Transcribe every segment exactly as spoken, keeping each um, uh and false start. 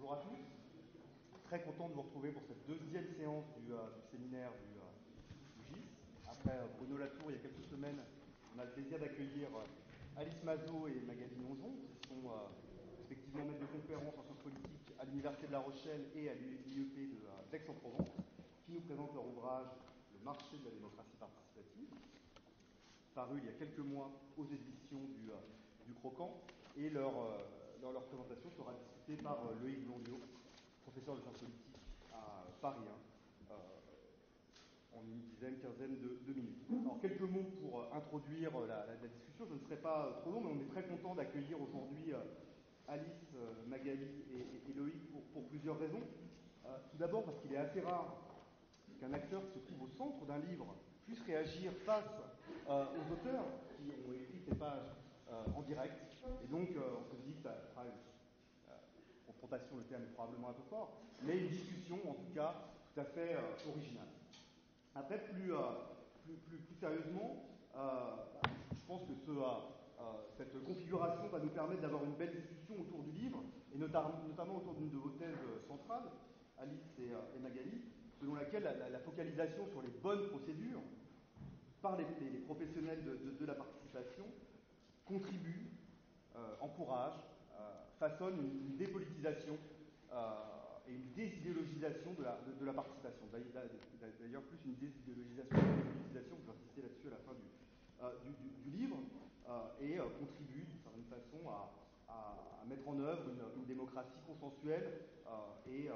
Bonjour à tous. Très content de vous retrouver pour cette deuxième séance du, euh, du séminaire du, euh, du G I S. Après euh, Bruno Latour, il y a quelques semaines, on a le plaisir d'accueillir euh, Alice Mazot et Magali Nonjon, qui sont euh, respectivement maîtres de conférence en sciences politiques à l'Université de La Rochelle et à l'I E P de, euh, d'Aix-en-Provence, qui nous présentent leur ouvrage « Le marché de la démocratie participative », paru il y a quelques mois aux éditions du, euh, du Croquant, et leur, euh, leur, leur présentation sera discutée par euh, Loïc Blondiot, professeur de sciences politiques à Paris un, euh, en une dizaine, quinzaine de, de minutes. Alors, quelques mots pour euh, introduire la, la, la discussion. Je ne serai pas trop long, mais on est très content d'accueillir aujourd'hui euh, Alice, euh, Magali et, et, et Loïc pour, pour plusieurs raisons. Euh, tout d'abord parce qu'il est assez rare qu'un acteur qui se trouve au centre d'un livre puisse réagir face euh, aux auteurs qui ont écrit ces pages euh, en direct. Et donc, euh, on se dit que ça sera une euh, confrontation, le terme est probablement un peu fort, mais une discussion, en tout cas, tout à fait euh, originale. Après, plus, euh, plus, plus, plus sérieusement, euh, je pense que ce, euh, cette configuration va nous permettre d'avoir une belle discussion autour du livre, et notamment, notamment autour d'une de vos thèses centrales, Alice et, euh, et Magali, selon laquelle la, la, la focalisation sur les bonnes procédures par les, les, les professionnels de, de, de la participation contribue, euh, encourage, euh, façonne une, une dépolitisation euh, et une désidéologisation de la, de, de la participation. D'ailleurs, plus une désidéologisation que une dépolitisation, je vais insister là-dessus à la fin du, euh, du, du, du livre, euh, et euh, contribue d'une certaine façon à, à, à mettre en œuvre une, une démocratie consensuelle euh, et euh,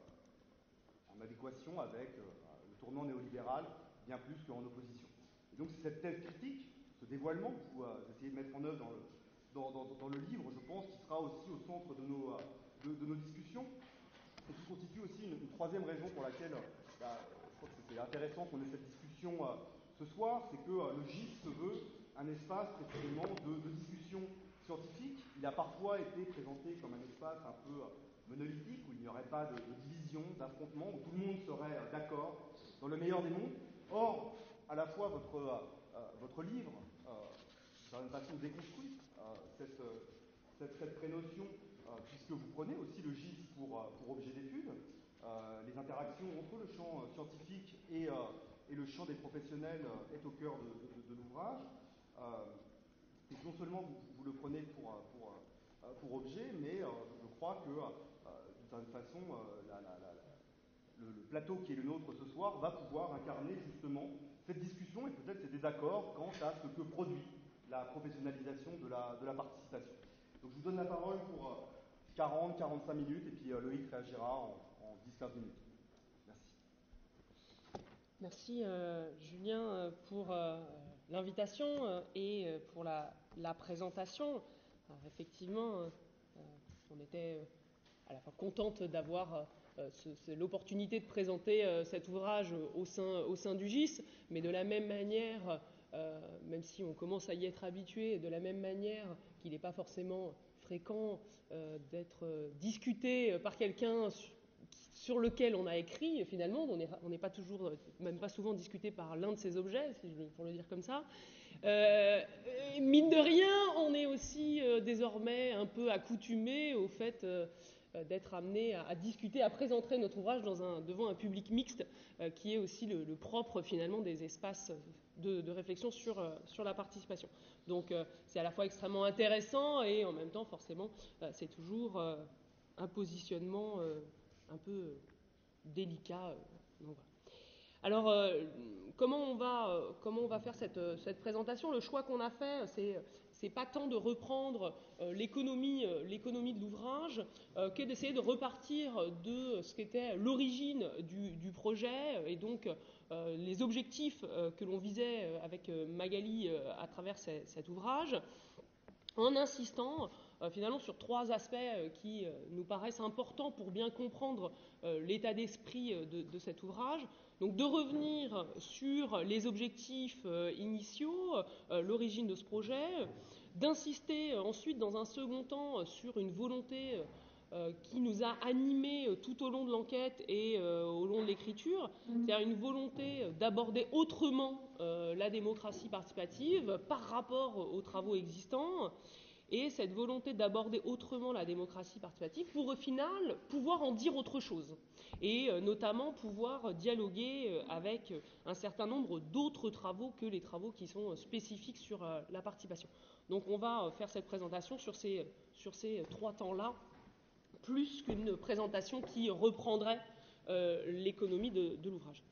en adéquation avec euh, le tournant néolibéral, bien plus qu'en opposition. Et donc c'est cette thèse critique, ce dévoilement que vous euh, essayez de mettre en œuvre dans le, dans, dans, dans le livre, je pense, qui sera aussi au centre de nos, de, de nos discussions, et qui constitue aussi une, une troisième raison pour laquelle bah, je crois que c'est intéressant qu'on ait cette discussion euh, ce soir, c'est que euh, le G I S se veut un espace précisément de, de discussion scientifique. Il a parfois été présenté comme un espace un peu euh, monolithique, où il n'y aurait pas de, de division, d'affrontement, où tout le monde serait euh, d'accord dans le meilleur des mondes. Or, à la fois votre, euh, votre livre, euh, d'une certaine façon, déconstruit euh, cette, cette, cette prénotion, euh, puisque vous prenez aussi le G I S pour, euh, pour objet d'étude, euh, les interactions entre le champ euh, scientifique et, euh, et le champ des professionnels euh, est au cœur de, de, de l'ouvrage. Euh, et non seulement vous, vous le prenez pour, pour, pour objet, mais euh, je crois que, euh, d'une certaine façon, euh, la, la, la, le, le plateau qui est le nôtre ce soir va pouvoir incarner justement cette discussion et peut-être ces désaccords quant à ce que produit la professionnalisation de la, de la participation. Donc je vous donne la parole pour euh, quarante à quarante-cinq minutes et puis euh, Loïc réagira en, en dix à quinze minutes. Merci. Merci euh, Julien pour euh, l'invitation euh, et pour la, la présentation. Alors, effectivement, euh, on était euh, à la fois contente d'avoir euh, ce, ce, l'opportunité de présenter euh, cet ouvrage au sein, au sein du G I S, mais de la même manière, euh, même si on commence à y être habitué, de la même manière qu'il n'est pas forcément fréquent euh, d'être euh, discuté par quelqu'un sur lequel on a écrit, finalement, on n'est pas toujours, même pas souvent discuté par l'un de ces objets, pour le dire comme ça. Euh, mine de rien, on est aussi euh, désormais un peu accoutumé au fait euh, d'être amené à, à discuter, à présenter notre ouvrage dans un, devant un public mixte, euh, qui est aussi le, le propre, finalement, des espaces de, de réflexion sur, euh, sur la participation. Donc, euh, c'est à la fois extrêmement intéressant et en même temps, forcément, euh, c'est toujours euh, un positionnement euh, un peu délicat. Euh, donc voilà. Alors, euh, comment, on va, euh, comment on va faire cette, cette présentation ? Le choix qu'on a fait, c'est, c'est pas tant de reprendre euh, l'économie, euh, l'économie de l'ouvrage, euh, que d'essayer de repartir de ce qu'était l'origine du, du projet, et donc euh, les objectifs euh, que l'on visait avec Magali euh, à travers ces, cet ouvrage, en insistant euh, finalement sur trois aspects euh, qui euh, nous paraissent importants pour bien comprendre euh, l'état d'esprit euh, de, de cet ouvrage. Donc de revenir sur les objectifs euh, initiaux, euh, l'origine de ce projet, d'insister euh, ensuite dans un second temps euh, sur une volonté euh, qui nous a animés euh, tout au long de l'enquête et euh, au long de l'écriture, c'est-à-dire une volonté d'aborder autrement euh, la démocratie participative par rapport aux travaux existants. et cette volonté d'aborder autrement la démocratie participative pour au final pouvoir en dire autre chose et euh, notamment pouvoir dialoguer avec un certain nombre d'autres travaux que les travaux qui sont spécifiques sur euh, la participation. Donc on va faire cette présentation sur ces, sur ces trois temps-là, plus qu'une présentation qui reprendrait euh, l'économie de, de l'ouvrage.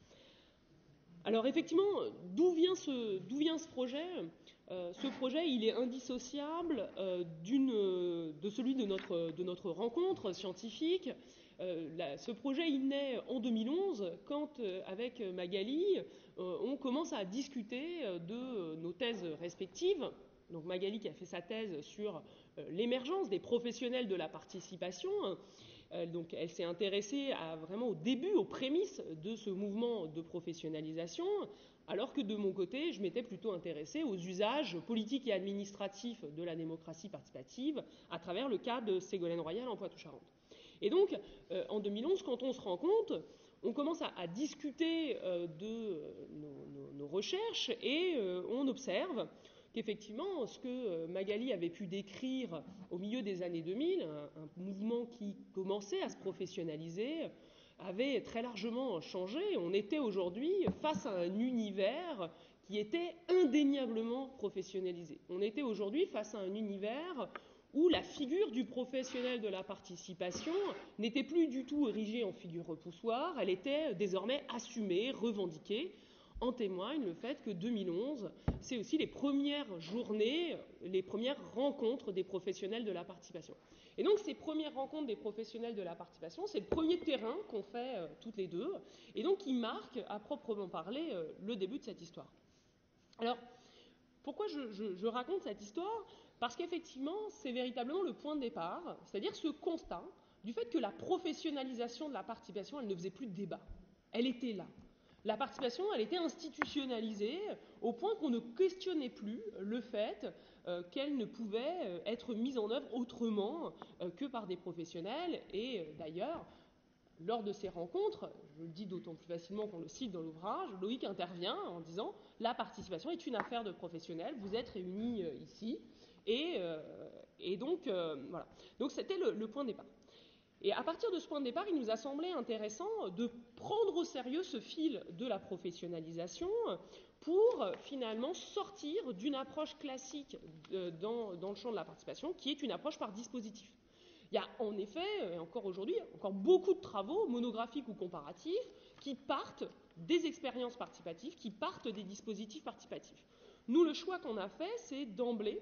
Alors effectivement, d'où vient ce, d'où vient ce projet ? euh, Ce projet, il est indissociable euh, d'une, de celui de notre, de notre rencontre scientifique. Euh, la, ce projet, il naît en deux mille onze, quand, euh, avec Magali, euh, on commence à discuter de nos thèses respectives. Donc Magali qui a fait sa thèse sur euh, l'émergence des professionnels de la participation. Euh, donc elle s'est intéressée à, vraiment au début, aux prémices de ce mouvement de professionnalisation, alors que de mon côté, je m'étais plutôt intéressée aux usages politiques et administratifs de la démocratie participative à travers le cas de Ségolène Royal en Poitou-Charentes. Et donc, euh, en deux mille onze, quand on se rend compte, on commence à, à discuter euh, de euh, nos, nos, nos recherches et euh, on observe qu'effectivement, ce que Magali avait pu décrire au milieu des années deux mille, un, un mouvement qui commençait à se professionnaliser, avait très largement changé. On était aujourd'hui face à un univers qui était indéniablement professionnalisé. On était aujourd'hui face à un univers où la figure du professionnel de la participation n'était plus du tout érigée en figure repoussoire, elle était désormais assumée, revendiquée. En témoigne le fait que deux mille onze, c'est aussi les premières journées, les premières rencontres des professionnels de la participation. Et donc ces premières rencontres des professionnels de la participation, c'est le premier terrain qu'on fait euh, toutes les deux, et donc qui marque, à proprement parler, euh, le début de cette histoire. Alors, pourquoi je, je, je raconte cette histoire ? Parce qu'effectivement, c'est véritablement le point de départ, c'est-à-dire ce constat du fait que la professionnalisation de la participation, elle ne faisait plus de débat. Elle était là. La participation, elle était institutionnalisée au point qu'on ne questionnait plus le fait euh, qu'elle ne pouvait euh, être mise en œuvre autrement euh, que par des professionnels. Et euh, d'ailleurs, lors de ces rencontres, je le dis d'autant plus facilement qu'on le cite dans l'ouvrage, Loïc intervient en disant « La participation est une affaire de professionnels, vous êtes réunis euh, ici. » Et, euh, et donc, euh, voilà. Donc c'était le, le point de départ. Et à partir de ce point de départ, il nous a semblé intéressant de prendre au sérieux ce fil de la professionnalisation pour finalement sortir d'une approche classique dans, dans le champ de la participation, qui est une approche par dispositif. Il y a en effet, et encore aujourd'hui, encore beaucoup de travaux monographiques ou comparatifs qui partent des expériences participatives, qui partent des dispositifs participatifs. Nous, le choix qu'on a fait, c'est d'emblée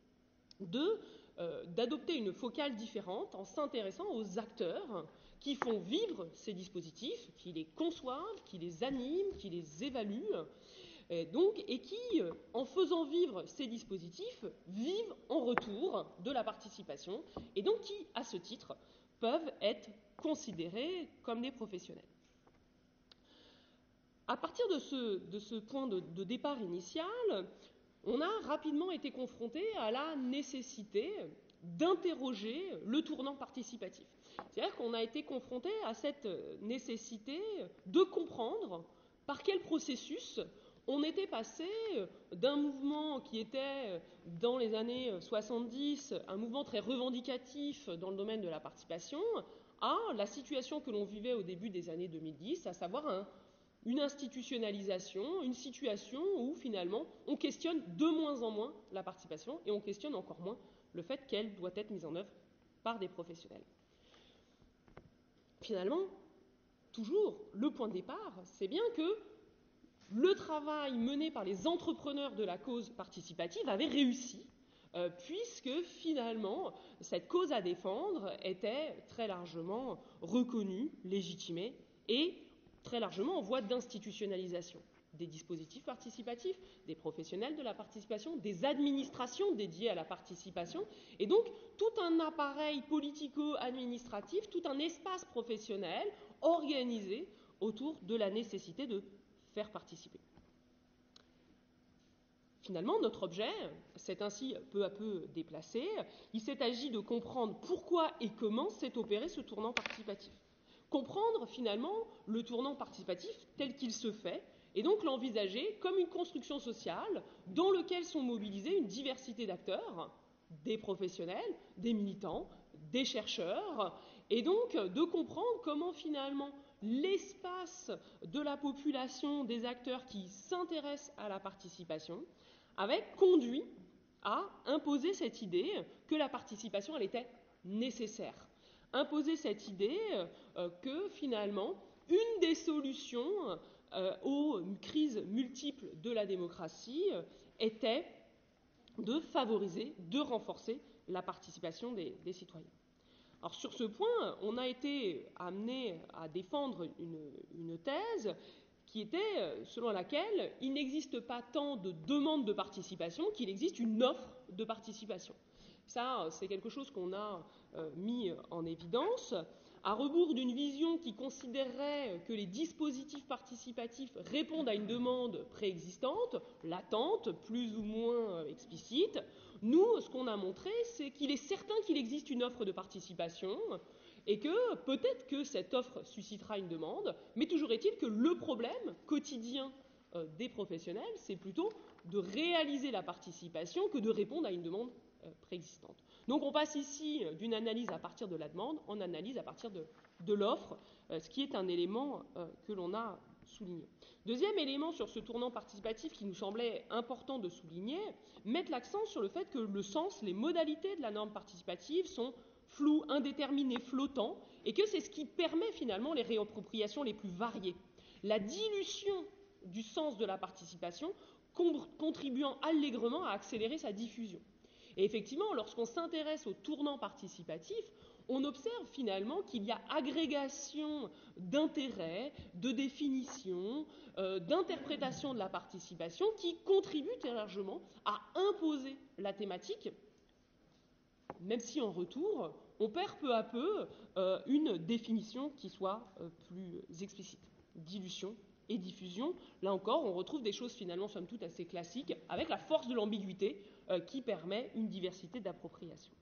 de Euh, d'adopter une focale différente en s'intéressant aux acteurs qui font vivre ces dispositifs, qui les conçoivent, qui les animent, qui les évaluent, et, donc, et qui, en faisant vivre ces dispositifs, vivent en retour de la participation, et donc qui, à ce titre, peuvent être considérés comme des professionnels. À partir de ce, de ce point de, de départ initial, on a rapidement été confronté à la nécessité d'interroger le tournant participatif. C'est-à-dire qu'on a été confronté à cette nécessité de comprendre par quel processus on était passé d'un mouvement qui était, dans les années soixante-dix, un mouvement très revendicatif dans le domaine de la participation, à la situation que l'on vivait au début des années deux mille dix, à savoir un une institutionnalisation, une situation où finalement on questionne de moins en moins la participation et on questionne encore moins le fait qu'elle doit être mise en œuvre par des professionnels. Finalement, toujours, le point de départ, c'est bien que le travail mené par les entrepreneurs de la cause participative avait réussi, euh, puisque finalement, cette cause à défendre était très largement reconnue, légitimée et très largement en voie d'institutionnalisation des dispositifs participatifs, des professionnels de la participation, des administrations dédiées à la participation, et donc tout un appareil politico-administratif, tout un espace professionnel organisé autour de la nécessité de faire participer. Finalement, notre objet s'est ainsi peu à peu déplacé. Il s'est agi de comprendre pourquoi et comment s'est opéré ce tournant participatif. Comprendre finalement le tournant participatif tel qu'il se fait et donc l'envisager comme une construction sociale dans laquelle sont mobilisés une diversité d'acteurs des professionnels, des militants, des chercheurs, et donc de comprendre comment finalement l'espace de la population, des acteurs qui s'intéressent à la participation, avait conduit à imposer cette idée que la participation, elle était nécessaire. Imposer cette idée euh, que finalement, une des solutions euh, aux crises multiples de la démocratie euh, était de favoriser, de renforcer la participation des, des citoyens. Alors sur ce point, on a été amené à défendre une, une thèse qui était selon laquelle il n'existe pas tant de demandes de participation qu'il existe une offre de participation. Ça, c'est quelque chose qu'on a euh, mis en évidence, à rebours d'une vision qui considérerait que les dispositifs participatifs répondent à une demande préexistante, latente, plus ou moins explicite. Nous, ce qu'on a montré, c'est qu'il est certain qu'il existe une offre de participation et que peut-être que cette offre suscitera une demande, mais toujours est-il que le problème quotidien euh, des professionnels, c'est plutôt de réaliser la participation que de répondre à une demande euh, préexistante. Donc on passe ici d'une analyse à partir de la demande en analyse à partir de, de l'offre, euh, ce qui est un élément euh, que l'on a souligné. Deuxième élément sur ce tournant participatif qui nous semblait important de souligner, mettre l'accent sur le fait que le sens, les modalités de la norme participative sont floues, indéterminées, flottants, et que c'est ce qui permet finalement les réappropriations les plus variées. La dilution du sens de la participation contribuant allègrement à accélérer sa diffusion. Et effectivement, lorsqu'on s'intéresse au tournant participatif, on observe finalement qu'il y a agrégation d'intérêts, de définitions, euh, d'interprétations de la participation qui contribuent très largement à imposer la thématique, même si en retour, on perd peu à peu euh, une définition qui soit euh, plus explicite. Dilution et diffusion, là encore, on retrouve des choses finalement, somme toute, assez classiques, avec la force de l'ambiguïté euh, qui permet une diversité d'appropriation.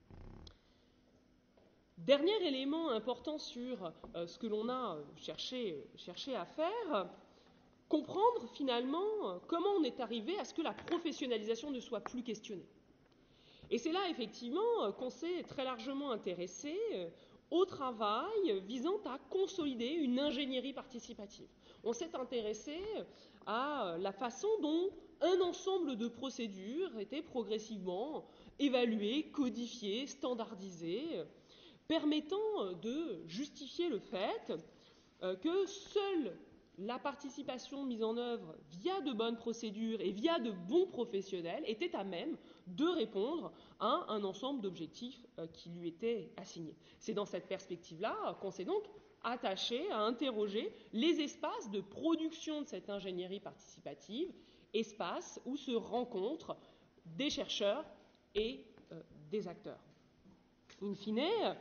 Dernier élément important sur euh, ce que l'on a cherché, cherché à faire, comprendre finalement comment on est arrivé à ce que la professionnalisation ne soit plus questionnée. Et c'est là effectivement qu'on s'est très largement intéressé au travail visant à consolider une ingénierie participative. On s'est intéressé à la façon dont un ensemble de procédures était progressivement évaluées, codifiées, standardisées, permettant de justifier le fait que seule la participation mise en œuvre via de bonnes procédures et via de bons professionnels était à même de répondre à un ensemble d'objectifs qui lui étaient assignés. C'est dans cette perspective-là qu'on s'est donc attaché à interroger les espaces de production de cette ingénierie participative, espaces où se rencontrent des chercheurs et euh, des acteurs. In fine,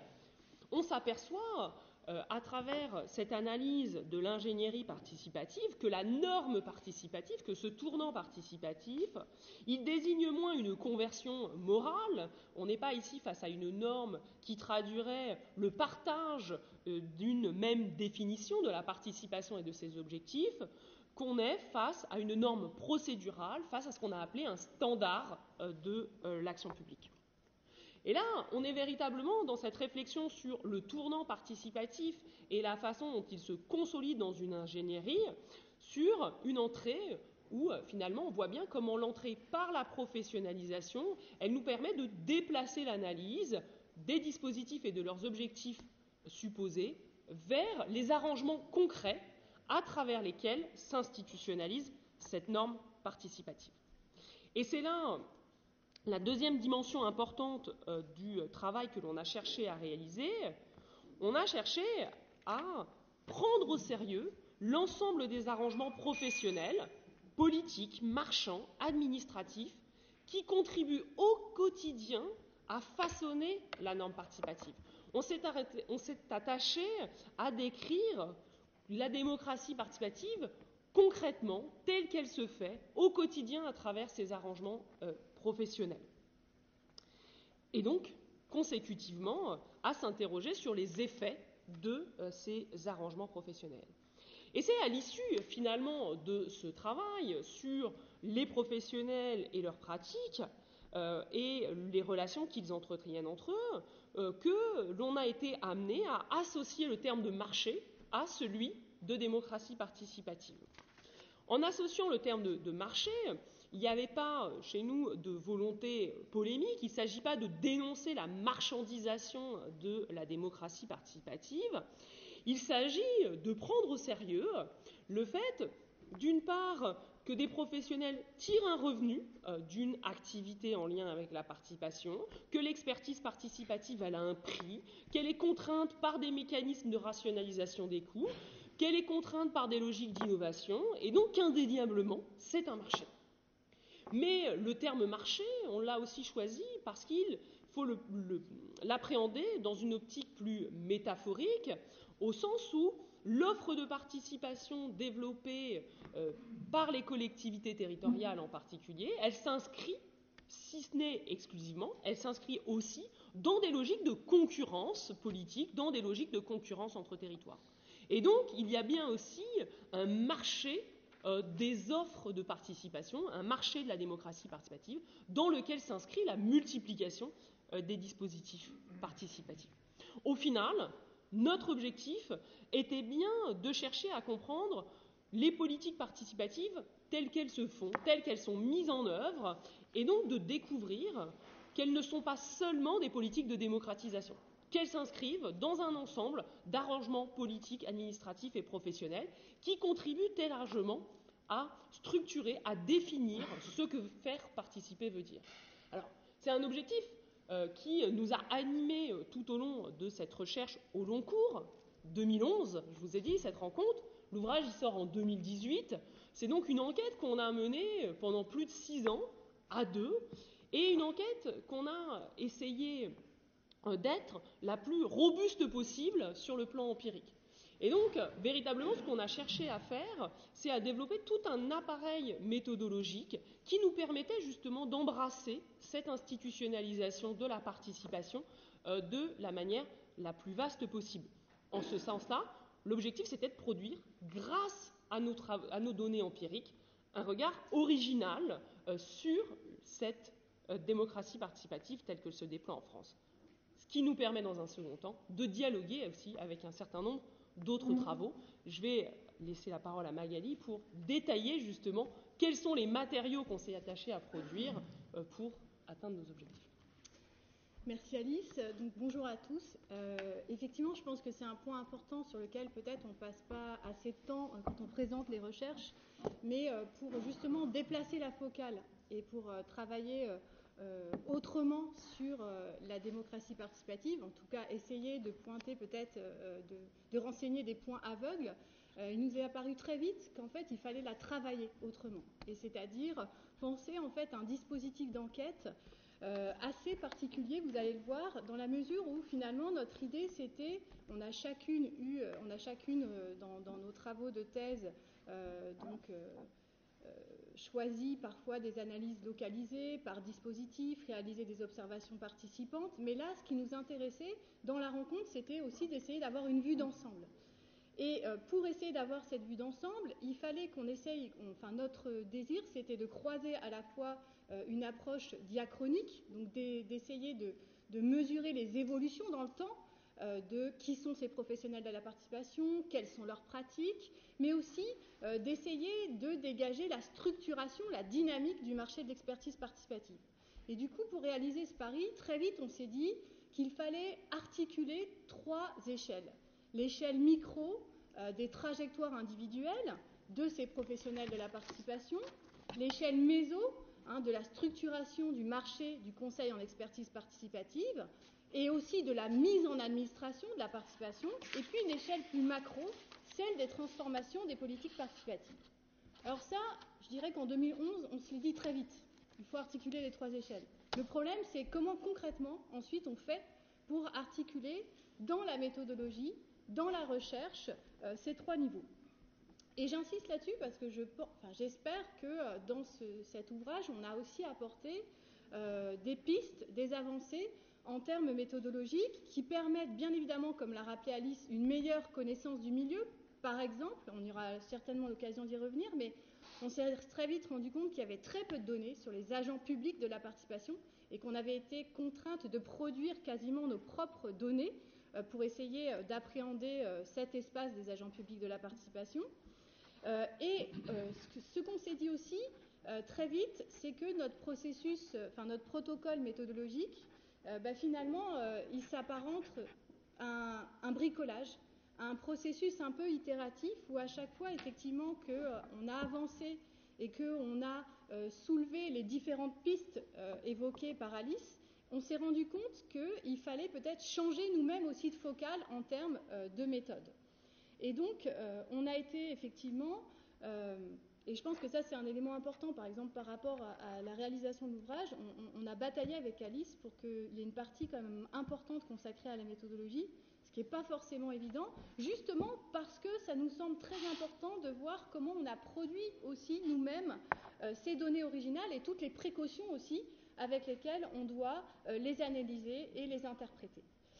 on s'aperçoit euh, à travers cette analyse de l'ingénierie participative que la norme participative, que ce tournant participatif, il désigne moins une conversion morale. On n'est pas ici face à une norme qui traduirait le partage euh, d'une même définition de la participation et de ses objectifs, qu'on est face à une norme procédurale, face à ce qu'on a appelé un standard euh, de euh, l'action publique. Et là, on est véritablement dans cette réflexion sur le tournant participatif et la façon dont il se consolide dans une ingénierie, sur une entrée où finalement on voit bien comment l'entrée par la professionnalisation, elle nous permet de déplacer l'analyse des dispositifs et de leurs objectifs supposés vers les arrangements concrets à travers lesquels s'institutionnalise cette norme participative. Et c'est là la deuxième dimension importante euh, du travail que l'on a cherché à réaliser. On a cherché à prendre au sérieux l'ensemble des arrangements professionnels, politiques, marchands, administratifs, qui contribuent au quotidien à façonner la norme participative. On s'est, arrêté, on s'est attaché à décrire la démocratie participative concrètement, telle qu'elle se fait au quotidien à travers ces arrangements euh, professionnels. Et donc, consécutivement, à s'interroger sur les effets de euh, ces arrangements professionnels. Et c'est à l'issue, finalement, de ce travail sur les professionnels et leurs pratiques euh, et les relations qu'ils entretiennent entre eux, euh, que l'on a été amené à associer le terme de marché à celui de démocratie participative. En associant le terme de, de marché, il n'y avait pas chez nous de volonté polémique, il ne s'agit pas de dénoncer la marchandisation de la démocratie participative, il s'agit de prendre au sérieux le fait, d'une part, que des professionnels tirent un revenu euh, d'une activité en lien avec la participation, que l'expertise participative elle a un prix, qu'elle est contrainte par des mécanismes de rationalisation des coûts, qu'elle est contrainte par des logiques d'innovation, et donc indéniablement, c'est un marché. Mais le terme marché, on l'a aussi choisi parce qu'il faut le, le, l'appréhender dans une optique plus métaphorique, au sens où l'offre de participation développée euh, par les collectivités territoriales en particulier, elle s'inscrit, si ce n'est exclusivement, elle s'inscrit aussi dans des logiques de concurrence politique, dans des logiques de concurrence entre territoires. Et donc, il y a bien aussi un marché euh, des offres de participation, un marché de la démocratie participative, dans lequel s'inscrit la multiplication euh, des dispositifs participatifs. Au final, notre objectif était bien de chercher à comprendre les politiques participatives telles qu'elles se font, telles qu'elles sont mises en œuvre, et donc de découvrir qu'elles ne sont pas seulement des politiques de démocratisation, qu'elles s'inscrivent dans un ensemble d'arrangements politiques, administratifs et professionnels qui contribuent très largement à structurer, à définir ce que faire participer veut dire. Alors, c'est un objectif euh, qui nous a animés euh, tout au long de cette recherche au long cours. deux mille onze, je vous ai dit, cette rencontre, l'ouvrage il sort en deux mille dix-huit, c'est donc une enquête qu'on a menée pendant plus de six ans, à deux, et une enquête qu'on a essayé d'être la plus robuste possible sur le plan empirique. Et donc, véritablement, ce qu'on a cherché à faire, c'est à développer tout un appareil méthodologique qui nous permettait justement d'embrasser cette institutionnalisation de la participation euh, de la manière la plus vaste possible. En ce sens-là, l'objectif, c'était de produire, grâce à nos, tra- à nos données empiriques, un regard original euh, sur cette euh, démocratie participative telle qu'elle se déploie en France. Ce qui nous permet dans un second temps de dialoguer aussi avec un certain nombre d'autres travaux. Je vais laisser la parole à Magali pour détailler justement quels sont les matériaux qu'on s'est attaché à produire pour atteindre nos objectifs. Merci Alice. Donc, bonjour à tous. Euh, effectivement, je pense que c'est un point important sur lequel peut-être on ne passe pas assez de temps quand on présente les recherches, mais euh, pour justement déplacer la focale et pour euh, travailler euh, Euh, autrement sur euh, la démocratie participative, en tout cas essayer de pointer peut-être, euh, de, de renseigner des points aveugles, euh, il nous est apparu très vite qu'en fait il fallait la travailler autrement, et c'est-à-dire penser en fait un dispositif d'enquête euh, assez particulier, vous allez le voir, dans la mesure où finalement notre idée c'était, on a chacune eu, on a chacune euh, dans, dans nos travaux de thèse, euh, donc euh, Euh, choisi parfois des analyses localisées par dispositif, réaliser des observations participantes, mais là, ce qui nous intéressait dans la rencontre, c'était aussi d'essayer d'avoir une vue d'ensemble. Et euh, pour essayer d'avoir cette vue d'ensemble, il fallait qu'on essaye, on, enfin notre désir, c'était de croiser à la fois euh, une approche diachronique, donc d'essayer de, de mesurer les évolutions dans le temps, Euh, de qui sont ces professionnels de la participation, quelles sont leurs pratiques, mais aussi euh, d'essayer de dégager la structuration, la dynamique du marché de l'expertise participative. Et du coup, pour réaliser ce pari, très vite, on s'est dit qu'il fallait articuler trois échelles. L'échelle micro euh, des trajectoires individuelles de ces professionnels de la participation, l'échelle méso hein, de la structuration du marché du conseil en expertise participative, et aussi de la mise en administration de la participation, et puis une échelle plus macro, celle des transformations des politiques participatives. Alors ça, je dirais qu'en deux mille onze, on se l'est dit très vite. Il faut articuler les trois échelles. Le problème, c'est comment concrètement, ensuite, on fait pour articuler dans la méthodologie, dans la recherche, euh, ces trois niveaux. Et j'insiste là-dessus parce que je, enfin, j'espère que euh, dans ce, cet ouvrage, on a aussi apporté euh, des pistes, des avancées en termes méthodologiques qui permettent bien évidemment, comme l'a rappelé Alice, une meilleure connaissance du milieu. Par exemple, on aura certainement l'occasion d'y revenir, mais on s'est très vite rendu compte qu'il y avait très peu de données sur les agents publics de la participation et qu'on avait été contrainte de produire quasiment nos propres données euh, pour essayer euh, d'appréhender euh, cet espace des agents publics de la participation. Euh, et euh, ce, ce qu'on s'est dit aussi euh, très vite, c'est que notre processus, euh, enfin notre protocole méthodologique, euh, bah, finalement, euh, il s'apparente à un, un bricolage, à un processus un peu itératif où à chaque fois, effectivement, qu'on euh, a avancé et qu'on a euh, soulevé les différentes pistes euh, évoquées par Alice, on s'est rendu compte qu'il fallait peut-être changer nous-mêmes aussi de focale en termes euh, de méthode. Et donc, euh, on a été effectivement, euh, et je pense que ça c'est un élément important, par exemple par rapport à, à la réalisation de l'ouvrage, on, on a bataillé avec Alice pour qu'il y ait une partie quand même importante consacrée à la méthodologie, ce qui n'est pas forcément évident, justement parce que ça nous semble très important de voir comment on a produit aussi nous-mêmes euh, ces données originales et toutes les précautions aussi avec lesquelles on doit euh, les analyser et les interpréter.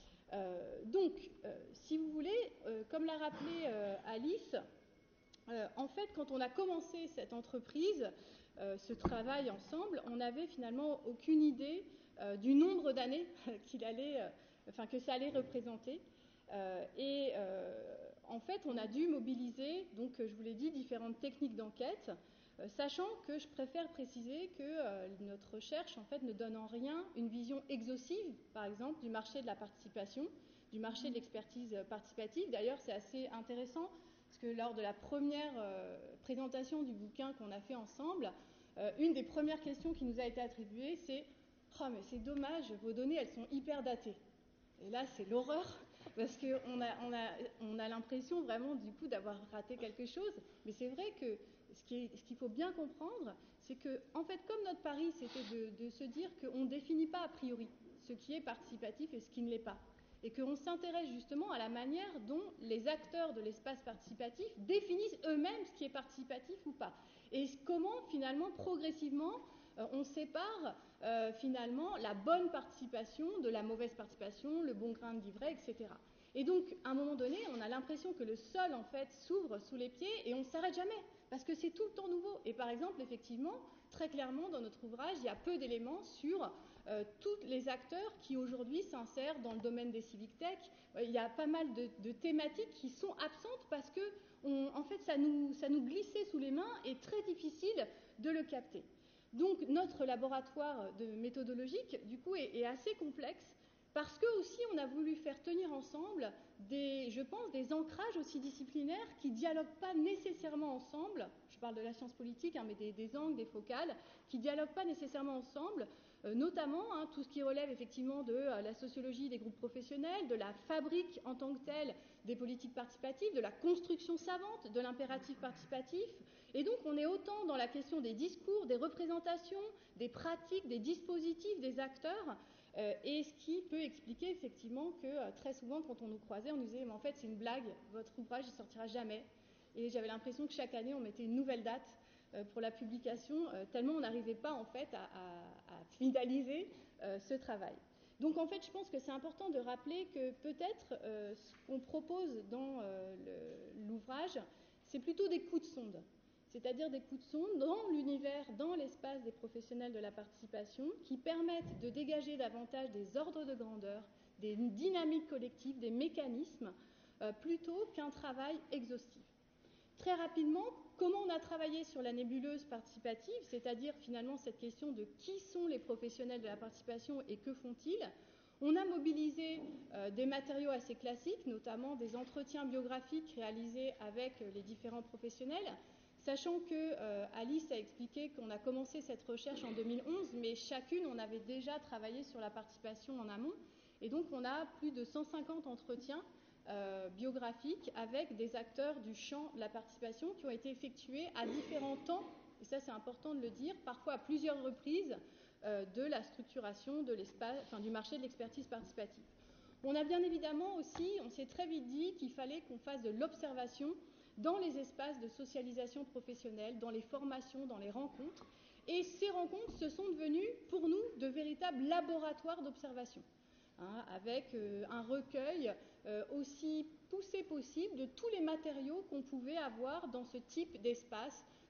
Euh, donc, euh, si vous voulez, euh, comme l'a rappelé euh, Alice, euh, en fait, quand on a commencé cette entreprise, euh, ce travail ensemble, on n'avait finalement aucune idée euh, du nombre d'années qu'il allait, euh, enfin, que ça allait représenter. Euh, et euh, en fait, on a dû mobiliser, donc, je vous l'ai dit, différentes techniques d'enquête, euh, sachant que je préfère préciser que euh, notre recherche, en fait, ne donne en rien une vision exhaustive, par exemple, du marché de la participation, du marché de l'expertise participative. D'ailleurs, c'est assez intéressant, parce que lors de la première euh, présentation du bouquin qu'on a fait ensemble, euh, une des premières questions qui nous a été attribuée, c'est « Oh, mais c'est dommage, vos données, elles sont hyper datées. » Et là, c'est l'horreur, parce qu'on a, on a, on a l'impression vraiment, du coup, d'avoir raté quelque chose. Mais c'est vrai que ce, qui est, ce qu'il faut bien comprendre, c'est que, en fait, comme notre pari, c'était de, de se dire qu'on ne définit pas a priori ce qui est participatif et ce qui ne l'est pas, et qu'on s'intéresse justement à la manière dont les acteurs de l'espace participatif définissent eux-mêmes ce qui est participatif ou pas, et comment, finalement, progressivement, euh, on sépare euh, finalement la bonne participation de la mauvaise participation, le bon grain de livret, et cetera. Et donc, à un moment donné, on a l'impression que le sol, en fait, s'ouvre sous les pieds et on ne s'arrête jamais, parce que c'est tout le temps nouveau. Et par exemple, effectivement, très clairement, dans notre ouvrage, il y a peu d'éléments sur euh, tous les acteurs qui, aujourd'hui, s'insèrent dans le domaine des civic tech. Euh, il y a pas mal de, de thématiques qui sont absentes parce que, on, en fait, ça nous, ça nous glissait sous les mains et très difficile de le capter. Donc, notre laboratoire de méthodologique, du coup, est, est assez complexe parce que aussi, on a voulu faire tenir ensemble des, je pense, des ancrages aussi disciplinaires qui ne dialoguent pas nécessairement ensemble. Je parle de la science politique, hein, mais des, des angles, des focales, qui ne dialoguent pas nécessairement ensemble, euh, notamment hein, tout ce qui relève effectivement de euh, la sociologie des groupes professionnels, de la fabrique en tant que telle des politiques participatives, de la construction savante de l'impératif participatif. Et donc, on est autant dans la question des discours, des représentations, des pratiques, des dispositifs, des acteurs, euh, et ce qui peut expliquer effectivement que euh, très souvent, quand on nous croisait, on nous disait « mais en fait, c'est une blague, votre ouvrage ne sortira jamais ». Et j'avais l'impression que chaque année, on mettait une nouvelle date euh, pour la publication, euh, tellement on n'arrivait pas en fait à, à, à finaliser euh, ce travail. Donc en fait, je pense que c'est important de rappeler que peut-être euh, ce qu'on propose dans euh, le, l'ouvrage, c'est plutôt des coups de sonde. C'est-à-dire des coups de sonde dans l'univers, dans l'espace des professionnels de la participation, qui permettent de dégager davantage des ordres de grandeur, des dynamiques collectives, des mécanismes, euh, plutôt qu'un travail exhaustif. Très rapidement, comment on a travaillé sur la nébuleuse participative, c'est-à-dire finalement cette question de qui sont les professionnels de la participation et que font-ils? On a mobilisé euh, des matériaux assez classiques, notamment des entretiens biographiques réalisés avec euh, les différents professionnels, sachant que euh, Alice a expliqué qu'on a commencé cette recherche en deux mille onze, mais chacune, on avait déjà travaillé sur la participation en amont. Et donc, on a plus de cent cinquante entretiens euh, biographiques avec des acteurs du champ de la participation qui ont été effectués à différents temps, et ça, c'est important de le dire, parfois à plusieurs reprises, euh, de la structuration de l'espace, enfin, du marché de l'expertise participative. On a bien évidemment aussi, on s'est très vite dit qu'il fallait qu'on fasse de l'observation dans les espaces de socialisation professionnelle, dans les formations, dans les rencontres. Et ces rencontres se sont devenues, pour nous, de véritables laboratoires d'observation, hein, avec euh, un recueil euh, aussi poussé possible de tous les matériaux qu'on pouvait avoir dans ce type d'espace,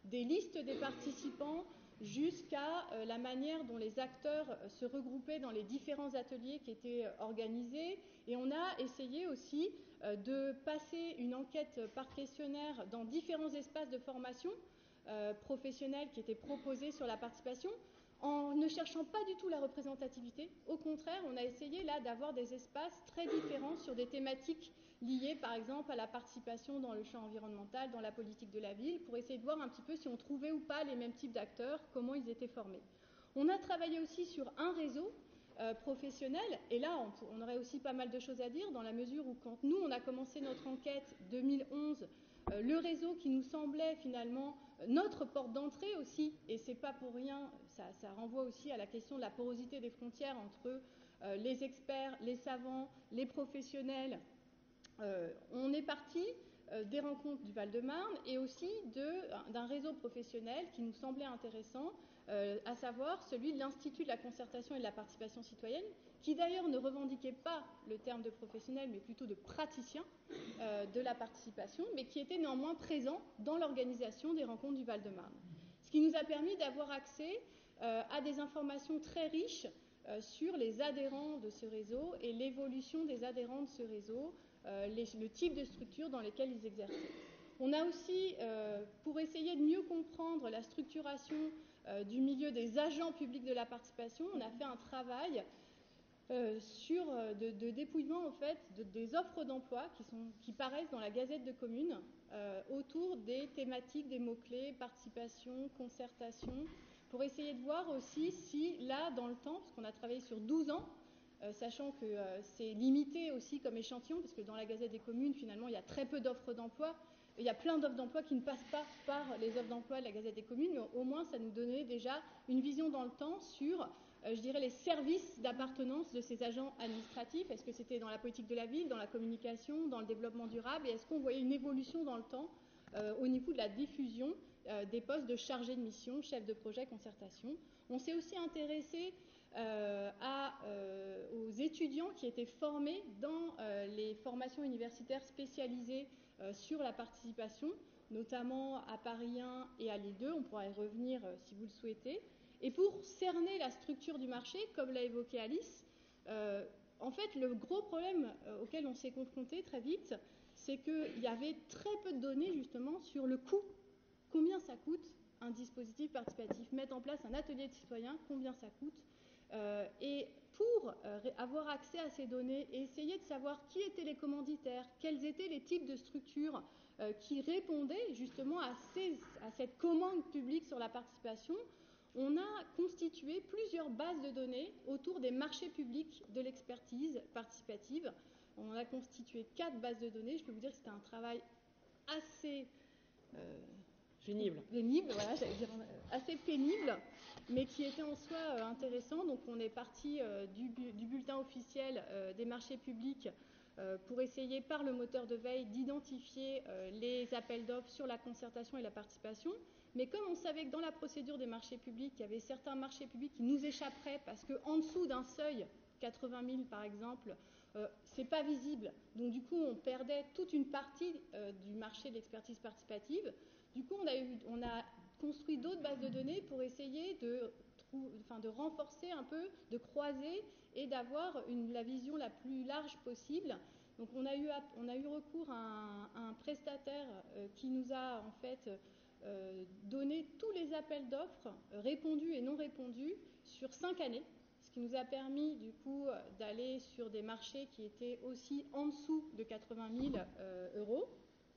des listes des participants jusqu'à euh, la manière dont les acteurs euh, se regroupaient dans les différents ateliers qui étaient euh, organisés. Et on a essayé aussi euh, de passer une enquête par questionnaire dans différents espaces de formation euh, professionnelle qui étaient proposés sur la participation, en ne cherchant pas du tout la représentativité. Au contraire, on a essayé là d'avoir des espaces très différents sur des thématiques liées par exemple à la participation dans le champ environnemental, dans la politique de la ville, pour essayer de voir un petit peu si on trouvait ou pas les mêmes types d'acteurs, comment ils étaient formés. On a travaillé aussi sur un réseau euh, professionnel, et là on, on aurait aussi pas mal de choses à dire, dans la mesure où quand nous on a commencé notre enquête deux mille onze, euh, le réseau qui nous semblait finalement notre porte d'entrée aussi, et c'est pas pour rien, ça, ça renvoie aussi à la question de la porosité des frontières entre euh, les experts, les savants, les professionnels. Euh, on est parti euh, des rencontres du Val-de-Marne et aussi de, d'un réseau professionnel qui nous semblait intéressant, euh, à savoir celui de l'Institut de la concertation et de la participation citoyenne, qui d'ailleurs ne revendiquait pas le terme de professionnel, mais plutôt de praticien euh, de la participation, mais qui était néanmoins présent dans l'organisation des rencontres du Val-de-Marne. Ce qui nous a permis d'avoir accès euh, à des informations très riches euh, sur les adhérents de ce réseau et l'évolution des adhérents de ce réseau, Euh, les, le type de structure dans lesquelles ils exerçaient. On a aussi, euh, pour essayer de mieux comprendre la structuration euh, du milieu des agents publics de la participation, on a fait un travail euh, sur, de, de dépouillement en fait, de, des offres d'emploi qui, sont, qui paraissent dans la Gazette de Commune euh, autour des thématiques, des mots-clés, participation, concertation, pour essayer de voir aussi si là, dans le temps, parce qu'on a travaillé sur douze ans, Euh, sachant que euh, c'est limité aussi comme échantillon, parce que dans la Gazette des communes, finalement, il y a très peu d'offres d'emploi. Il y a plein d'offres d'emploi qui ne passent pas par les offres d'emploi de la Gazette des communes, mais au moins, ça nous donnait déjà une vision dans le temps sur, euh, je dirais, les services d'appartenance de ces agents administratifs. Est-ce que c'était dans la politique de la ville, dans la communication, dans le développement durable, et est-ce qu'on voyait une évolution dans le temps euh, au niveau de la diffusion euh, des postes de chargé de mission, chef de projet, concertation. On s'est aussi intéressé Euh, à, euh, aux étudiants qui étaient formés dans euh, les formations universitaires spécialisées euh, sur la participation, notamment à Paris un et à Lille deux, on pourra y revenir euh, si vous le souhaitez. Et pour cerner la structure du marché, comme l'a évoqué Alice, euh, en fait le gros problème euh, auquel on s'est confronté très vite, c'est qu'il y avait très peu de données justement sur le coût. Combien ça coûte un dispositif participatif? Mettre en place un atelier de citoyens, combien ça coûte? Euh, et pour euh, avoir accès à ces données et essayer de savoir qui étaient les commanditaires, quels étaient les types de structures euh, qui répondaient justement à, ces, à cette commande publique sur la participation, on a constitué plusieurs bases de données autour des marchés publics de l'expertise participative. On a constitué quatre bases de données. Je peux vous dire que c'était un travail assez... Euh, Pénible. Pénible, voilà, j'allais dire assez pénible, mais qui était en soi euh, intéressant. Donc on est parti euh, du, du bulletin officiel euh, des marchés publics euh, pour essayer par le moteur de veille d'identifier euh, les appels d'offres sur la concertation et la participation. Mais comme on savait que dans la procédure des marchés publics, il y avait certains marchés publics qui nous échapperaient parce qu'en dessous d'un seuil, quatre-vingt mille par exemple, euh, c'est pas visible. Donc du coup, on perdait toute une partie euh, du marché de l'expertise participative. Du coup, on a, eu, on a construit d'autres bases de données pour essayer de, enfin, de renforcer un peu, de croiser et d'avoir une, la vision la plus large possible. Donc, on a eu, on a eu recours à un, à un prestataire euh, qui nous a en fait euh, donné tous les appels d'offres euh, répondus et non répondus sur cinq années, ce qui nous a permis du coup d'aller sur des marchés qui étaient aussi en dessous de quatre-vingt mille euh, euros.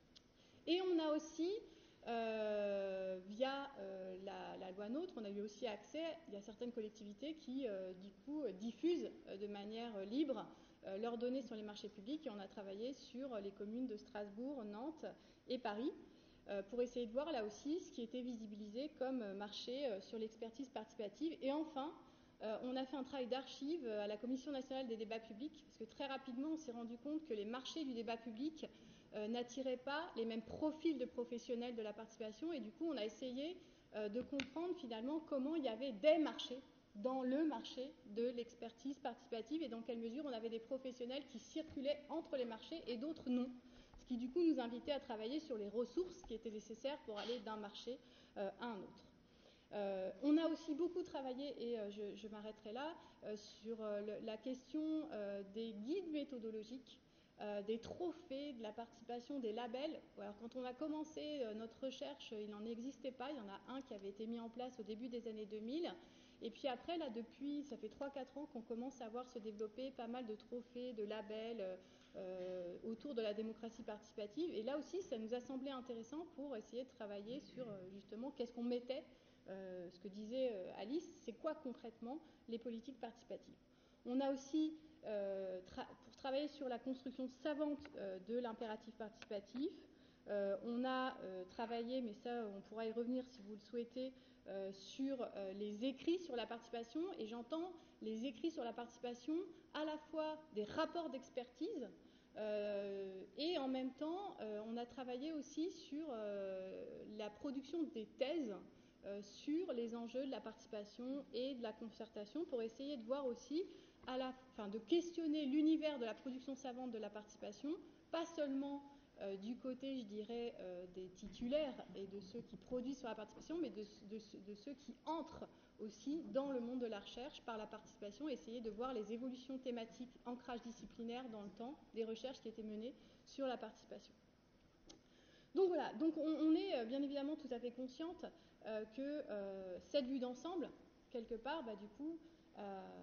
Et on a aussi Euh, via euh, la, la loi NOTRe, on a eu aussi accès, il y a certaines collectivités qui, euh, du coup, diffusent euh, de manière euh, libre euh, leurs données sur les marchés publics, et on a travaillé sur les communes de Strasbourg, Nantes et Paris euh, pour essayer de voir là aussi ce qui était visibilisé comme marché euh, sur l'expertise participative. Et enfin, euh, on a fait un travail d'archive à la Commission nationale des débats publics, parce que très rapidement, on s'est rendu compte que les marchés du débat public Euh, n'attiraient pas les mêmes profils de professionnels de la participation, et du coup on a essayé euh, de comprendre finalement comment il y avait des marchés dans le marché de l'expertise participative et dans quelle mesure on avait des professionnels qui circulaient entre les marchés et d'autres non. Ce qui du coup nous invitait à travailler sur les ressources qui étaient nécessaires pour aller d'un marché euh, à un autre. Euh, on a aussi beaucoup travaillé, et euh, je, je m'arrêterai là, euh, sur euh, le, la question euh, des guides méthodologiques, euh, des trophées, de la participation, des labels. Alors, quand on a commencé euh, notre recherche, il n'en existait pas. Il y en a un qui avait été mis en place au début des années deux mille. Et puis après, là, depuis, ça fait trois quatre ans qu'on commence à voir se développer pas mal de trophées, de labels euh, autour de la démocratie participative. Et là aussi, ça nous a semblé intéressant pour essayer de travailler sur, euh, justement, qu'est-ce qu'on mettait. Euh, ce que disait euh, Alice, c'est quoi concrètement les politiques participatives. On a aussi, euh, tra- pour travailler sur la construction savante euh, de l'impératif participatif, euh, on a euh, travaillé, mais ça on pourra y revenir si vous le souhaitez, euh, sur euh, les écrits sur la participation, et j'entends les écrits sur la participation à la fois des rapports d'expertise, euh, et en même temps euh, on a travaillé aussi sur euh, la production des thèses Euh, sur les enjeux de la participation et de la concertation pour essayer de voir aussi, à la, enfin, de questionner l'univers de la production savante de la participation, pas seulement euh, du côté, je dirais, euh, des titulaires et de ceux qui produisent sur la participation, mais de, de, de ceux qui entrent aussi dans le monde de la recherche par la participation, essayer de voir les évolutions thématiques, ancrage disciplinaire dans le temps, des recherches qui étaient menées sur la participation. Donc voilà, donc on, on est euh, bien évidemment tout à fait consciente euh, que euh, cette vue d'ensemble, quelque part, bah, du coup, euh,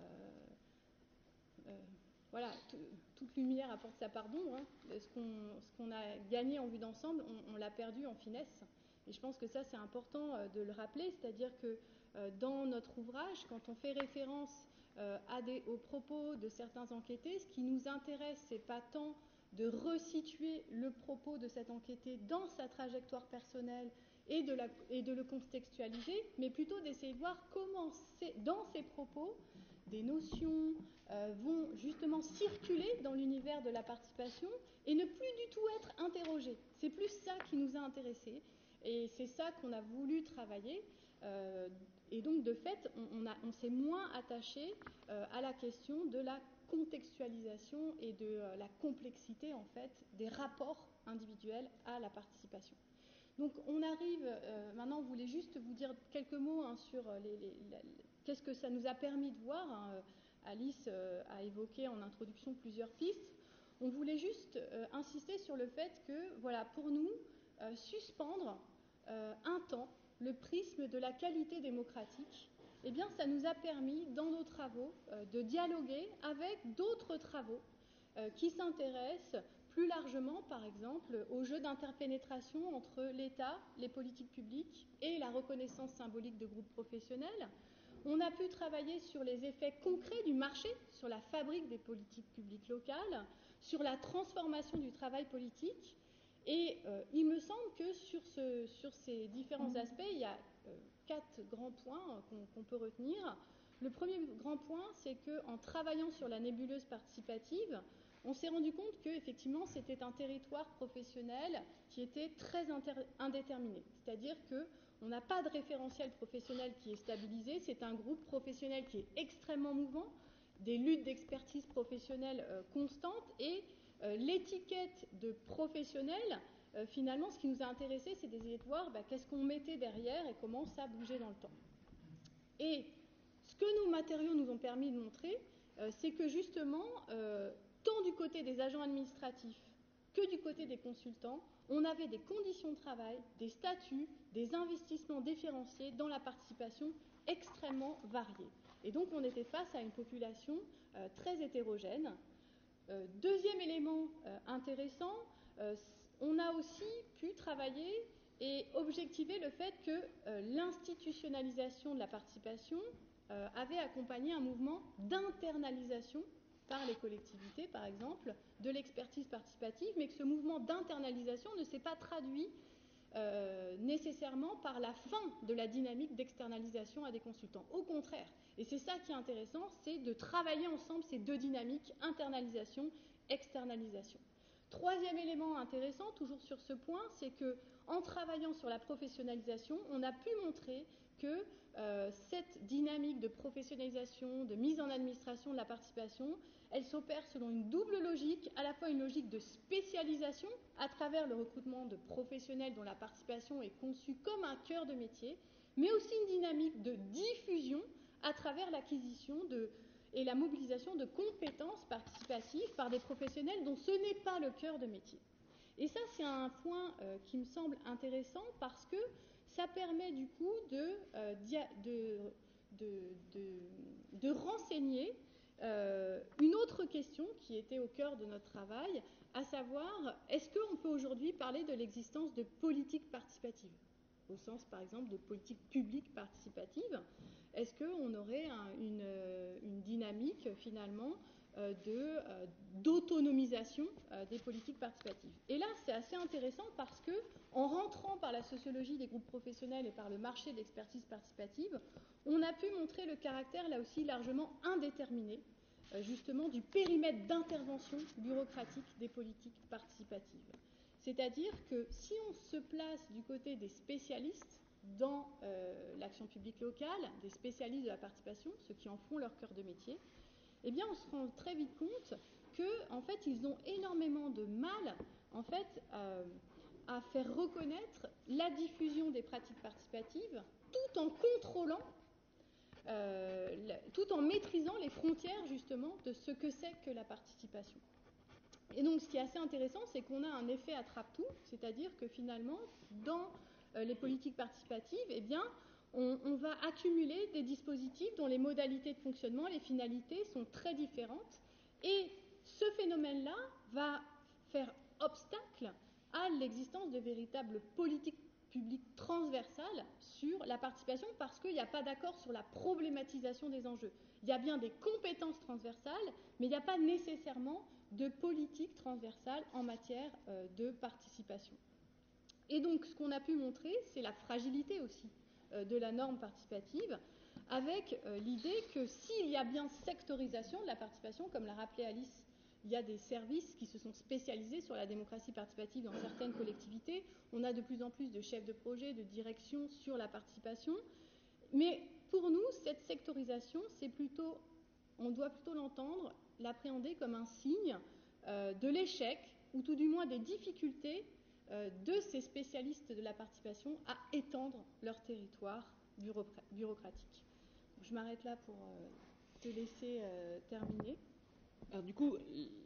euh, voilà, tout, toute lumière apporte sa part d'ombre. Hein. Ce, qu'on, ce qu'on a gagné en vue d'ensemble, on, on l'a perdu en finesse. Et je pense que ça, c'est important euh, de le rappeler, c'est-à-dire que euh, dans notre ouvrage, quand on fait référence euh, à des, aux propos de certains enquêtés, ce qui nous intéresse, c'est pas tant de resituer le propos de cet enquêté dans sa trajectoire personnelle et de, la, et de le contextualiser, mais plutôt d'essayer de voir comment, dans ces propos, des notions euh, vont justement circuler dans l'univers de la participation et ne plus du tout être interrogées. C'est plus ça qui nous a intéressés, et c'est ça qu'on a voulu travailler. Euh, et donc, de fait, on, on, a, on s'est moins attaché euh, à la question de la contextualisation et de euh, la complexité en fait des rapports individuels à la participation. Donc on arrive, euh, maintenant on voulait juste vous dire quelques mots hein, sur les, les, la, qu'est-ce que ça nous a permis de voir. Hein. Alice euh, a évoqué en introduction plusieurs pistes. On voulait juste euh, insister sur le fait que, voilà, pour nous, euh, suspendre euh, un temps le prisme de la qualité démocratique, eh bien, ça nous a permis, dans nos travaux, euh, de dialoguer avec d'autres travaux euh, qui s'intéressent plus largement, par exemple, au jeu d'interpénétration entre l'État, les politiques publiques et la reconnaissance symbolique de groupes professionnels. On a pu travailler sur les effets concrets du marché, sur la fabrique des politiques publiques locales, sur la transformation du travail politique. Et euh, il me semble que sur, ce, sur ces différents aspects, il y a euh, quatre grands points euh, qu'on, qu'on peut retenir. Le premier grand point, c'est qu'en travaillant sur la nébuleuse participative, on s'est rendu compte qu'effectivement, c'était un territoire professionnel qui était très inter- indéterminé. C'est-à-dire qu'on n'a pas de référentiel professionnel qui est stabilisé, c'est un groupe professionnel qui est extrêmement mouvant, des luttes d'expertise professionnelle euh, constantes, et euh, l'étiquette de professionnel, euh, finalement, ce qui nous a intéressé, c'est d'essayer de voir bah, qu'est-ce qu'on mettait derrière et comment ça bougeait dans le temps. Et ce que nos matériaux nous ont permis de montrer, euh, c'est que justement, euh, tant du côté des agents administratifs que du côté des consultants, on avait des conditions de travail, des statuts, des investissements différenciés dans la participation extrêmement variés. Et donc on était face à une population euh, très hétérogène. Euh, deuxième élément euh, intéressant, euh, on a aussi pu travailler et objectiver le fait que euh, l'institutionnalisation de la participation euh, avait accompagné un mouvement d'internalisation par les collectivités, par exemple, de l'expertise participative, mais que ce mouvement d'internalisation ne s'est pas traduit euh, nécessairement par la fin de la dynamique d'externalisation à des consultants. Au contraire, et c'est ça qui est intéressant, c'est de travailler ensemble ces deux dynamiques, internalisation, externalisation. Troisième élément intéressant, toujours sur ce point, c'est que en travaillant sur la professionnalisation, on a pu montrer que euh, cette dynamique de professionnalisation, de mise en administration de la participation, elle s'opère selon une double logique, à la fois une logique de spécialisation à travers le recrutement de professionnels dont la participation est conçue comme un cœur de métier, mais aussi une dynamique de diffusion à travers l'acquisition de, et la mobilisation de compétences participatives par des professionnels dont ce n'est pas le cœur de métier. Et ça, c'est un point euh, qui me semble intéressant parce que ça permet du coup de, euh, de, de, de, de renseigner euh, une autre question qui était au cœur de notre travail, à savoir, est-ce qu'on peut aujourd'hui parler de l'existence de politiques participatives, au sens par exemple de politique publique participative? Est-ce qu'on aurait un, une, une dynamique finalement euh, de, euh, d'autonomisation euh, des politiques participatives? Et là, c'est assez intéressant parce que, en rentrant par la sociologie des groupes professionnels et par le marché de l'expertise participative, on a pu montrer le caractère là aussi largement indéterminé euh, justement du périmètre d'intervention bureaucratique des politiques participatives. C'est-à-dire que si on se place du côté des spécialistes dans euh, l'action publique locale, des spécialistes de la participation, ceux qui en font leur cœur de métier, eh bien on se rend très vite compte qu'en fait ils ont énormément de mal en fait euh, à faire reconnaître la diffusion des pratiques participatives tout en contrôlant, euh, la, tout en maîtrisant les frontières justement de ce que c'est que la participation. Et donc ce qui est assez intéressant, c'est qu'on a un effet attrape-tout, c'est-à-dire que finalement dans euh, les politiques participatives, eh bien on, on va accumuler des dispositifs dont les modalités de fonctionnement, les finalités sont très différentes, et ce phénomène-là va faire obstacle à l'existence de véritables politiques publiques transversales sur la participation parce qu'il n'y a pas d'accord sur la problématisation des enjeux. Il y a bien des compétences transversales, mais il n'y a pas nécessairement de politique transversale en matière euh, de participation. Et donc, ce qu'on a pu montrer, c'est la fragilité aussi euh, de la norme participative, avec euh, l'idée que s'il y a bien sectorisation de la participation, comme l'a rappelé Alice, il y a des services qui se sont spécialisés sur la démocratie participative dans certaines collectivités. On a de plus en plus de chefs de projet, de direction sur la participation. Mais pour nous, cette sectorisation, c'est plutôt, on doit plutôt l'entendre, l'appréhender comme un signe euh, de l'échec, ou tout du moins des difficultés euh, de ces spécialistes de la participation à étendre leur territoire bureaucratique. Je m'arrête là pour euh, te laisser euh, terminer. Alors du coup,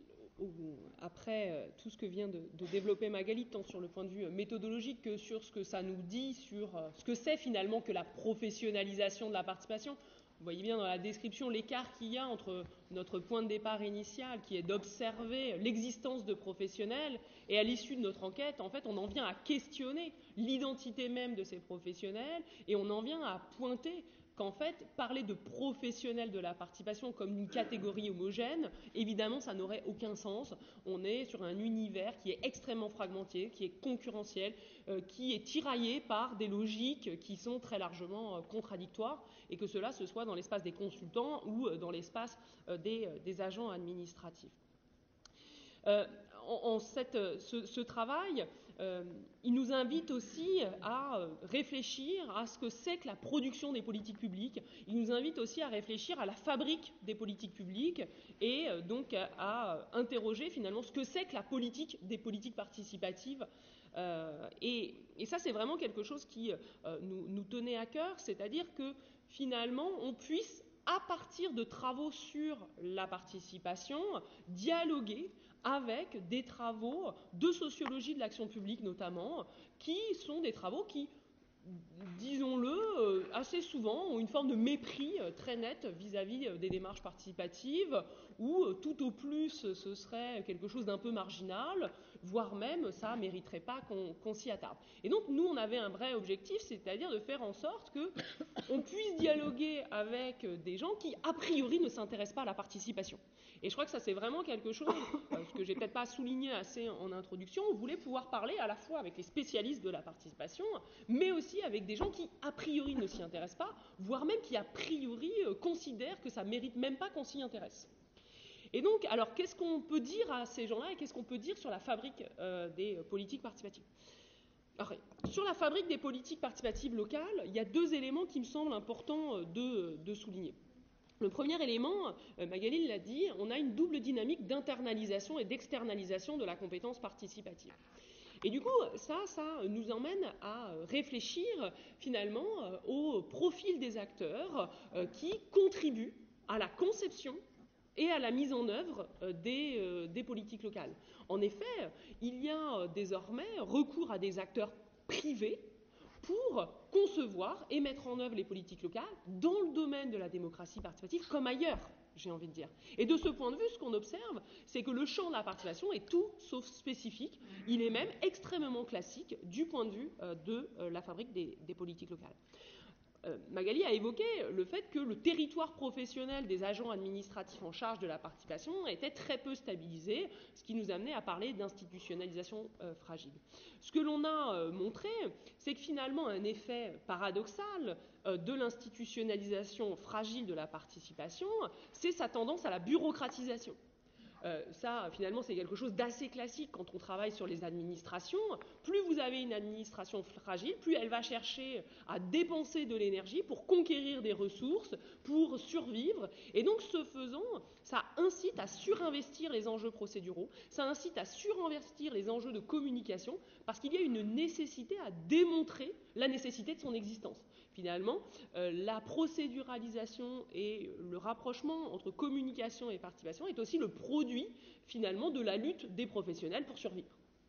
après tout ce que vient de, de développer Magali, tant sur le point de vue méthodologique que sur ce que ça nous dit, sur ce que c'est finalement que la professionnalisation de la participation, vous voyez bien dans la description l'écart qu'il y a entre notre point de départ initial, qui est d'observer l'existence de professionnels, et à l'issue de notre enquête, en fait, on en vient à questionner l'identité même de ces professionnels, et on en vient à pointer qu'en fait, parler de professionnels de la participation comme une catégorie homogène, évidemment, ça n'aurait aucun sens. On est sur un univers qui est extrêmement fragmenté, qui est concurrentiel, euh, qui est tiraillé par des logiques qui sont très largement euh, contradictoires, et que cela se soit dans l'espace des consultants ou euh, dans l'espace euh, des, euh, des agents administratifs. Euh, en, en cette, ce, ce travail, euh, il nous invite aussi à réfléchir à ce que c'est que la production des politiques publiques. Il nous invite aussi à réfléchir à la fabrique des politiques publiques et euh, donc à, à interroger finalement ce que c'est que la politique des politiques participatives. Euh, et, et ça, c'est vraiment quelque chose qui euh, nous, nous tenait à cœur, c'est-à-dire que finalement, on puisse, à partir de travaux sur la participation, dialoguer avec des travaux de sociologie de l'action publique notamment, qui sont des travaux qui, disons-le, assez souvent ont une forme de mépris très net vis-à-vis des démarches participatives, où tout au plus ce serait quelque chose d'un peu marginal, voire même ça ne mériterait pas qu'on, qu'on s'y attarde. Et donc nous, on avait un vrai objectif, c'est-à-dire de faire en sorte qu'on puisse dialoguer avec des gens qui, a priori, ne s'intéressent pas à la participation. Et je crois que ça, c'est vraiment quelque chose, euh, ce que j'ai peut-être pas souligné assez en introduction, on voulait pouvoir parler à la fois avec les spécialistes de la participation, mais aussi avec des gens qui, a priori, ne s'y intéressent pas, voire même qui, a priori, euh, considèrent que ça mérite même pas qu'on s'y intéresse. Et donc, alors, qu'est-ce qu'on peut dire à ces gens-là et qu'est-ce qu'on peut dire sur la fabrique euh, des politiques participatives ? Alors, sur la fabrique des politiques participatives locales, il y a deux éléments qui me semblent importants de, de souligner. Le premier élément, Magali l'a dit, on a une double dynamique d'internalisation et d'externalisation de la compétence participative. Et du coup, ça, ça nous emmène à réfléchir finalement au profil des acteurs qui contribuent à la conception et à la mise en œuvre des, des politiques locales. En effet, il y a désormais recours à des acteurs privés pour concevoir et mettre en œuvre les politiques locales dans le domaine de la démocratie participative comme ailleurs, j'ai envie de dire. Et de ce point de vue, ce qu'on observe, c'est que le champ de la participation est tout sauf spécifique. Il est même extrêmement classique du point de vue de la fabrique des, des politiques locales. Magali a évoqué le fait que le territoire professionnel des agents administratifs en charge de la participation était très peu stabilisé, ce qui nous amenait à parler d'institutionnalisation euh, fragile. Ce que l'on a euh, montré, c'est que finalement un effet paradoxal euh, de l'institutionnalisation fragile de la participation, c'est sa tendance à la bureaucratisation. Euh, ça, finalement, c'est quelque chose d'assez classique quand on travaille sur les administrations. Plus vous avez une administration fragile, plus elle va chercher à dépenser de l'énergie pour conquérir des ressources, pour survivre. Et donc, ce faisant, ça incite à surinvestir les enjeux procéduraux, ça incite à surinvestir les enjeux de communication, parce qu'il y a une nécessité à démontrer la nécessité de son existence. Finalement, euh, la procéduralisation et le rapprochement entre communication et participation est aussi le produit, finalement, de la lutte des professionnels pour survivre.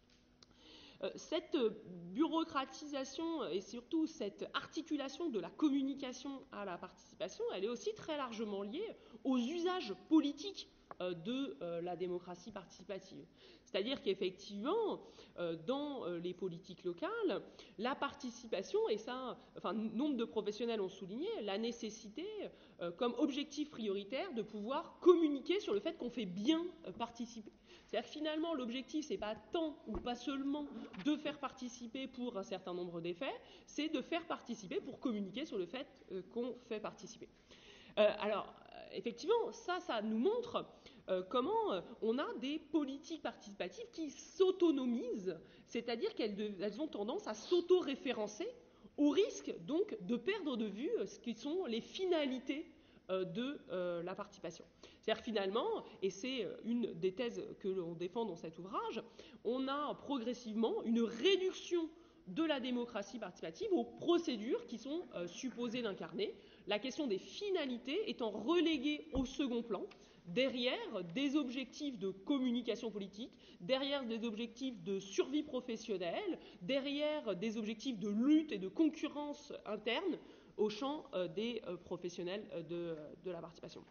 Euh, cette bureaucratisation et surtout cette articulation de la communication à la participation, elle est aussi très largement liée aux usages politiques euh, de euh, la démocratie participative. C'est-à-dire qu'effectivement, euh, dans euh, les politiques locales, la participation, et ça, enfin, nombre de professionnels ont souligné, la nécessité, euh, comme objectif prioritaire, de pouvoir communiquer sur le fait qu'on fait bien euh, participer. C'est-à-dire que finalement, l'objectif, c'est pas tant ou pas seulement de faire participer pour un certain nombre d'effets, c'est de faire participer pour communiquer sur le fait euh, qu'on fait participer. Euh, alors, effectivement, ça, ça nous montre euh, comment euh, on a des politiques participatives qui s'autonomisent, c'est-à-dire qu'elles de, elles ont tendance à s'auto-référencer au risque donc de perdre de vue euh, ce qui sont les finalités euh, de euh, la participation. C'est-à-dire finalement, et c'est une des thèses que l'on défend dans cet ouvrage, on a progressivement une réduction de la démocratie participative aux procédures qui sont euh, supposées l'incarner, la question des finalités étant reléguée au second plan, derrière des objectifs de communication politique, derrière des objectifs de survie professionnelle, derrière des objectifs de lutte et de concurrence interne au champ euh, des euh, professionnels de, de la participation.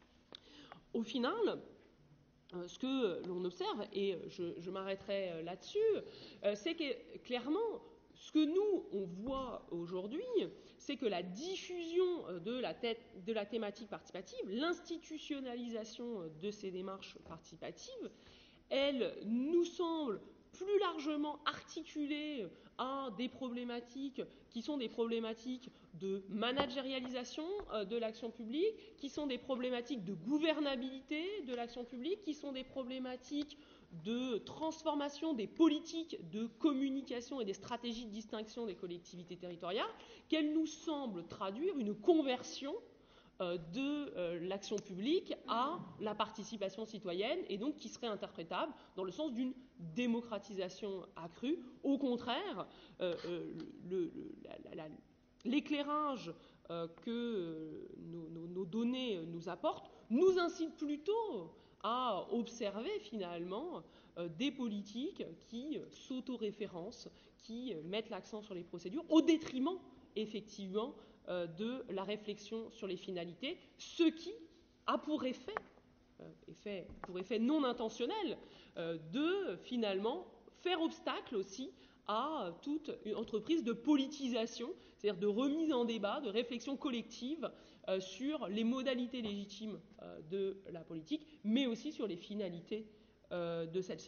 Au final, euh, ce que l'on observe, et je, je m'arrêterai là-dessus, euh, c'est que clairement, ce que nous, on voit aujourd'hui, c'est que la diffusion de la, tête, de la thématique participative, l'institutionnalisation de ces démarches participatives, elle nous semble plus largement articulée à des problématiques qui sont des problématiques de managérialisation de l'action publique, qui sont des problématiques de gouvernabilité de l'action publique, qui sont des problématiques de transformation des politiques de communication et des stratégies de distinction des collectivités territoriales, qu'elle nous semble traduire une conversion euh, de euh, l'action publique à la participation citoyenne, et donc qui serait interprétable dans le sens d'une démocratisation accrue. Au contraire, euh, euh, le, le, la, la, l'éclairage euh, que euh, nos, nos, nos données nous apportent nous incite plutôt à observer finalement euh, des politiques qui euh, s'autoréférencent, qui euh, mettent l'accent sur les procédures, au détriment effectivement euh, de la réflexion sur les finalités, ce qui a pour effet, euh, effet pour effet non intentionnel, euh, de finalement faire obstacle aussi à toute une entreprise de politisation, c'est-à-dire de remise en débat, de réflexion collective euh, sur les modalités légitimes euh, de la politique, mais aussi sur les finalités euh, de celle-ci.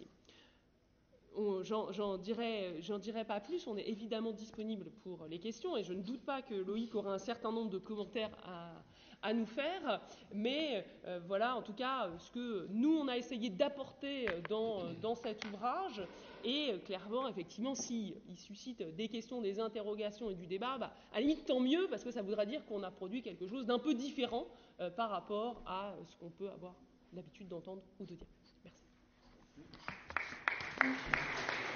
J'en, j'en, dirai, j'en dirai pas plus, on est évidemment disponible pour les questions, et je ne doute pas que Loïc aura un certain nombre de commentaires à, à nous faire. Mais euh, voilà, en tout cas, ce que nous, on a essayé d'apporter dans, dans cet ouvrage. Et euh, clairement, effectivement, s'il suscite des questions, des interrogations et du débat, bah, à la limite, tant mieux, parce que ça voudra dire qu'on a produit quelque chose d'un peu différent euh, par rapport à ce qu'on peut avoir l'habitude d'entendre ou de dire. Merci.